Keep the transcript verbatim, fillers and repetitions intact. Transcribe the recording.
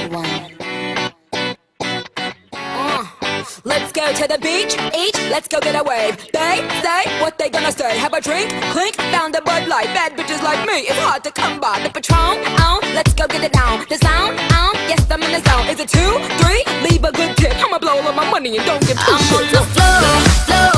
one. Let's go to the beach, each, let's go get a wave. They say what they gonna say. Have a drink, clink, found a Bud Light. Bad bitches like me, it's hard to come by. The Patron, on, let's go get it down. The sound, on, yes I'm in the zone. Is it two, three? Leave a good tip. I'ma blow all of my money and don't give two I'm on shits. the floor, floor.